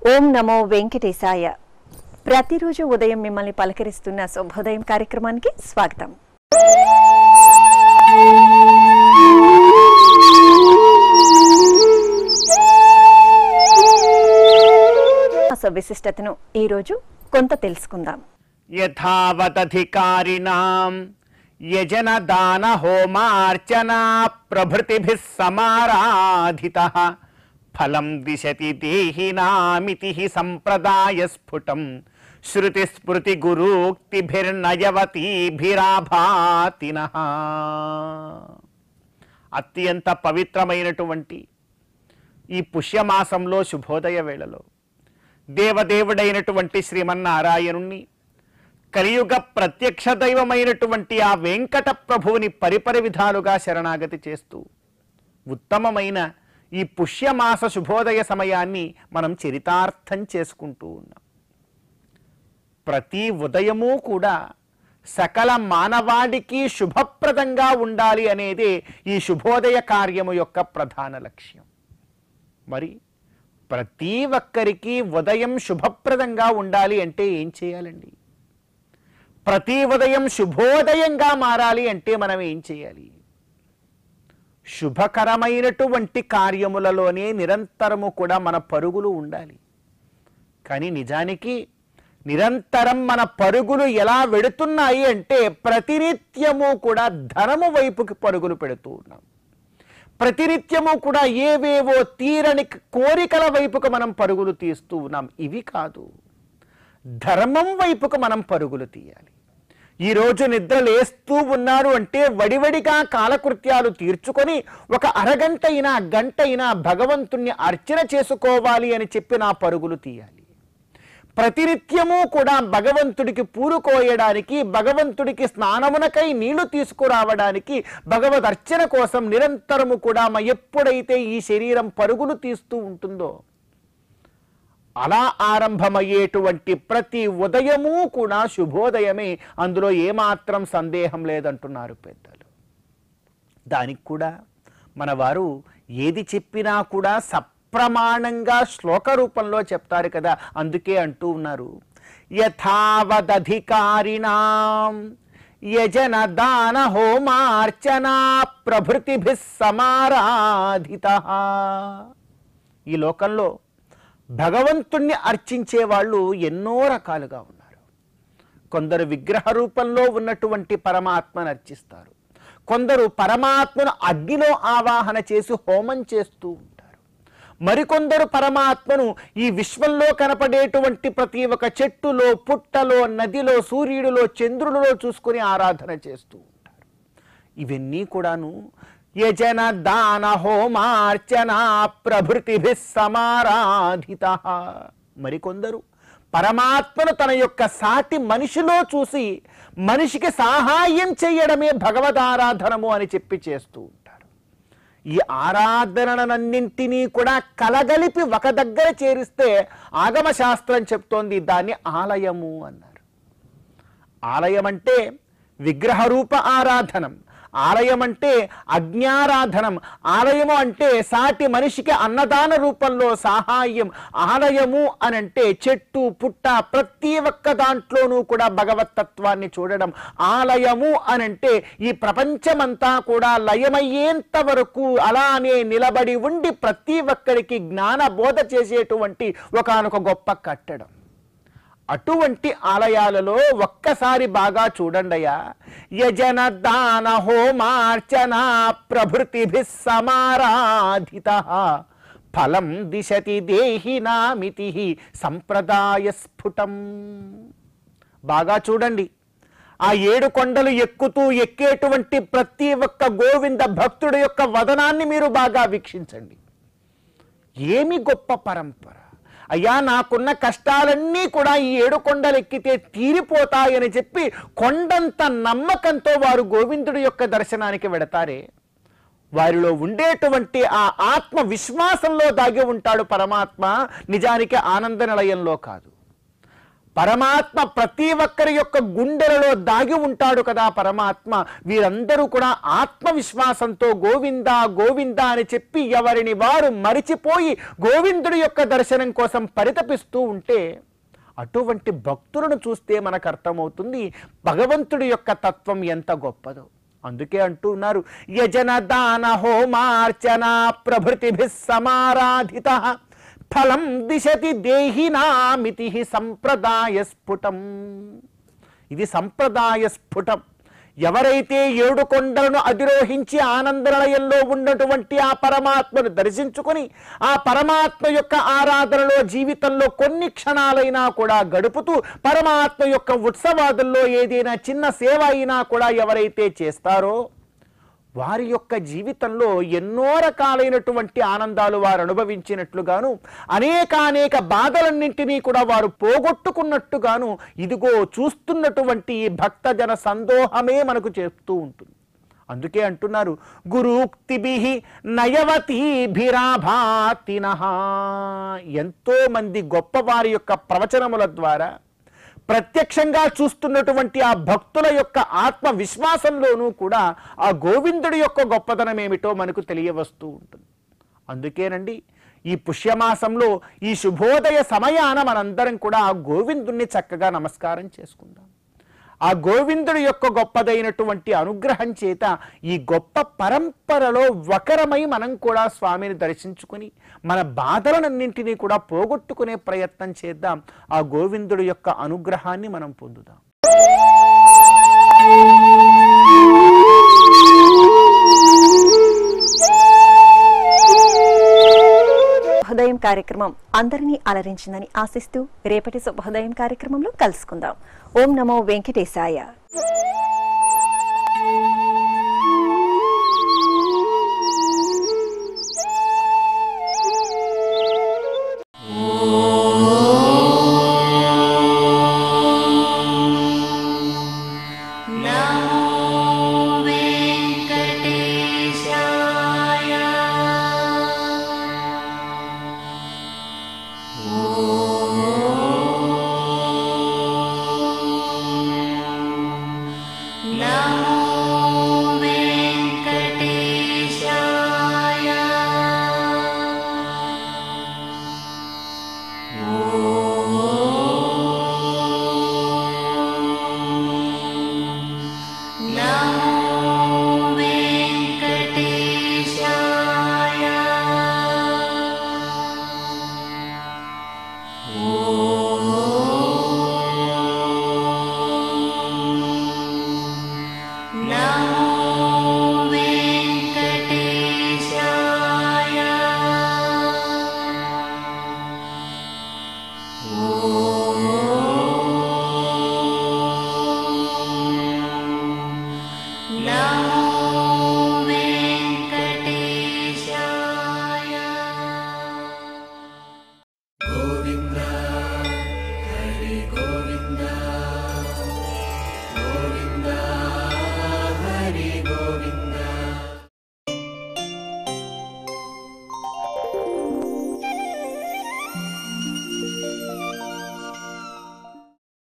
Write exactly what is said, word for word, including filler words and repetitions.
ఓం నమో వెంకటేశాయ. ప్రతిరోజు ఉదయం మిమ్మల్ని పలకరిస్తున్న శుభోదయం కార్యక్రమానికి స్వాగతం. విశిష్టతను ఈరోజు కొంత తెలుసుకుందాం. యథావతధికారిణాం యజన దాన హోమార్చనా ప్రభృతిభిః సమారాధితః ఫలం దిశతి దేహినామితి సంప్రదాయ స్ఫుటం శృతి స్మృతి గురూక్తిభిర్నయవతీభిరాభాతినః. అత్యంత పవిత్రమైనటువంటి ఈ పుష్యమాసంలో శుభోదయ వేళలో దేవదేవుడైనటువంటి శ్రీమన్నారాయణుణ్ణి, కలియుగ ప్రత్యక్ష దైవమైనటువంటి ఆ వెంకట ప్రభువుని పరిపరి విధాలుగా శరణాగతి చేస్తూ ఉత్తమమైన ఈ పుష్యమాస శుభోదయ సమయాన్ని మనం చరితార్థం చేసుకుంటూ ఉన్నాం. ప్రతి ఉదయము కూడా సకల మానవాడికి శుభప్రదంగా ఉండాలి అనేదే ఈ శుభోదయ కార్యము యొక్క ప్రధాన లక్ష్యం. మరి ప్రతి ఒక్కరికి ఉదయం శుభప్రదంగా ఉండాలి అంటే ఏం చేయాలండి? ప్రతి ఉదయం శుభోదయంగా మారాలి అంటే మనం ఏం చేయాలి? శుభకరమైనటువంటి కార్యములలోనే నిరంతరము కూడా మన పరుగులు ఉండాలి. కానీ నిజానికి నిరంతరం మన పరుగులు ఎలా వెడుతున్నాయి అంటే ప్రతినిత్యము కూడా ధనము వైపుకి పరుగులు పెడుతూ ఉన్నాం. ప్రతినిత్యము కూడా ఏవేవో తీరని కోరికల వైపుకు మనం పరుగులు తీస్తూ ఉన్నాం. ఇవి కాదు, ధర్మం వైపుకు మనం పరుగులు తీయాలి. ఈరోజు నిద్ర లేస్తూ ఉన్నారు అంటే వడివడిగా కాలకృత్యాలు తీర్చుకొని ఒక అరగంట అయినా గంట అయినా భగవంతుణ్ణి అర్చన చేసుకోవాలి అని చెప్పి నా పరుగులు తీయాలి. ప్రతినిత్యము కూడా భగవంతుడికి పూలు కోయడానికి, భగవంతుడికి స్నానమునకై నీళ్లు తీసుకురావడానికి, భగవద్ అర్చన కోసం నిరంతరము కూడా ఎప్పుడైతే ఈ శరీరం పరుగులు తీస్తూ ఉంటుందో అలా ఆరంభమయ్యేటువంటి ప్రతి ఉదయము కూడా శుభోదయమే. అందులో ఏమాత్రం సందేహం లేదంటున్నారు పెద్దలు. దానికి కూడా మన వారు ఏది చెప్పినా కూడా సప్రమాణంగా శ్లోక రూపంలో చెప్తారు కదా. అందుకే అంటూ ఉన్నారు, యథావదధికారిణాం యజన దాన హోమార్చనా ప్రభృతిభిః సమారాధితః. ఈ లోకంలో భగవంతుణ్ణి అర్చించే వాళ్ళు ఎన్నో రకాలుగా ఉన్నారు. కొందరు విగ్రహ రూపంలో ఉన్నటువంటి పరమాత్మను అర్చిస్తారు. కొందరు పరమాత్మను అగ్నిలో ఆవాహన చేసి హోమం చేస్తూ ఉంటారు. మరికొందరు పరమాత్మను ఈ విశ్వంలో కనపడేటువంటి ప్రతి ఒక్క చెట్టులో, పుట్టలో, నదిలో, సూర్యుడిలో, చంద్రుడిలో చూసుకుని ఆరాధన చేస్తూ ఉంటారు. ఇవన్నీ కూడాను యజన దాన హోమార్చనా ప్రభృతిభిః సమారాధితః. మరికొందరు పరమాత్మను తన యొక్క సాటి మనిషిలో చూసి మనిషికి సహాయం చేయడమే భగవదారాధనము అని చెప్పి చేస్తూ ఉంటారు. ఈ ఆరాధనలన్నింటినీ కూడా కలగలిపి ఒక దగ్గర చేరిస్తే ఆగమ శాస్త్రం చెప్తోంది దాన్ని ఆలయము అన్నారు. ఆలయం అంటే విగ్రహ రూప ఆరాధనం, ఆలయం అంటే అజ్ఞారాధనం, ఆలయము అంటే సాటి మనిషికి అన్నదాన రూపంలో సహాయం. ఆలయము అనంటే చెట్టు పుట్ట ప్రతి ఒక్క దాంట్లోనూ కూడా భగవతత్వాన్ని చూడడం. ఆలయము అనంటే ఈ ప్రపంచమంతా కూడా లయమయ్యేంత వరకు అలానే నిలబడి ఉండి ప్రతి ఒక్కరికి జ్ఞాన బోధ చేసేటువంటి ఒకానొక గొప్ప కట్టడం. అటువంటి ఆలయాలలో ఒక్కసారి బాగా చూడండియా, యజన దాన హోమార్చనా ప్రభృతిభిః సమారాధితః ఫలం దిశతి దేహినామితి సంప్రదాయ స్ఫుటం. బాగా చూడండి, ఆ ఏడు కొండలు ఎక్కుతూ ఎక్కేటువంటి ప్రతి ఒక్క గోవింద భక్తుడి యొక్క వదనాన్ని మీరు బాగా వీక్షించండి. ఏమి గొప్ప పరంపర! అయ్యా, నాకున్న కష్టాలన్నీ కూడా ఈ ఏడు కొండలు ఎక్కితే తీరిపోతాయని చెప్పి కొండంత నమ్మకంతో వారు గోవిందుడి యొక్క దర్శనానికి వెడతారే, వారిలో ఉండేటువంటి ఆ ఆత్మ విశ్వాసంలో దాగి ఉంటాడు పరమాత్మ. నిజానికి ఆనంద నిలయంలో కాదు. పరమాత్మ ప్రతి ఒక్కరి యొక్క గుండెలలో దాగి ఉంటాడు కదా పరమాత్మ. వీరందరూ కూడా ఆత్మవిశ్వాసంతో గోవింద గోవింద అని చెప్పి ఎవరిని వారు మరిచిపోయి గోవిందుడి యొక్క దర్శనం కోసం పరితపిస్తూ ఉంటే అటువంటి భక్తులను చూస్తే మనకు అర్థమవుతుంది భగవంతుడి యొక్క తత్వం ఎంత గొప్పదో. అందుకే అంటున్నారు, యజన దాన హోమార్చన ప్రభృతిభిః సమారాధిత ఫలం దిశతి దేహినామితి సంప్రదాయ స్ఫుటం. ఇది సంప్రదాయ స్ఫుటం. ఎవరైతే ఏడు కొండలను అధిరోహించి ఆనందనిలయంలో ఉన్నటువంటి ఆ పరమాత్మను దర్శించుకొని ఆ పరమాత్మ యొక్క ఆరాధనలో జీవితంలో కొన్ని క్షణాలైనా కూడా గడుపుతూ పరమాత్మ యొక్క ఉత్సవాదుల్లో ఏదైనా చిన్న సేవ అయినా కూడా ఎవరైతే చేస్తారో వారి యొక్క జీవితంలో ఎన్నో రకాలైనటువంటి ఆనందాలు వారు అనుభవించినట్లుగాను అనేకానేక బాధలన్నింటినీ కూడా వారు పోగొట్టుకున్నట్టుగాను ఇదిగో చూస్తున్నటువంటి భక్తజన సందోహమే మనకు చెప్తూ ఉంటుంది. అందుకే అంటున్నారు, గురూక్తిభిః నయవతీభిరాభాతినః. ఎంతో మంది గొప్పవారి యొక్క ప్రవచనముల ద్వారా ప్రత్యక్షంగా చూస్తున్నటువంటి ఆ భక్తుల యొక్క ఆత్మ విశ్వాసంలోనూ కూడా ఆ గోవిందుడి యొక్క గొప్పతనం ఏమిటో మనకు తెలియవస్తూ ఉంటుంది. అందుకేనండి ఈ పుష్యమాసంలో ఈ శుభోదయ సమయాన మనందరం కూడా ఆ గోవిందుణ్ణి చక్కగా నమస్కారం చేసుకుందాం. ఆ గోవిందుడి యొక్క గొప్పదైనటువంటి అనుగ్రహం చేత ఈ గొప్ప పరంపరలో ఒకరమై మనం కూడా స్వామిని దర్శించుకుని మన బాధలన్నింటినీ కూడా పోగొట్టుకునే ప్రయత్నం చేద్దాం. ఆ గోవిందుడి యొక్క అనుగ్రహాన్ని మనం పొందుదాం. శుభోదయం కార్యక్రమం అందరినీ అలరించిందని ఆశిస్తూ రేపటి శుభోదయం కార్యక్రమంలో కలుసుకుందాం. ఓం నమో వెంకటేశాయ.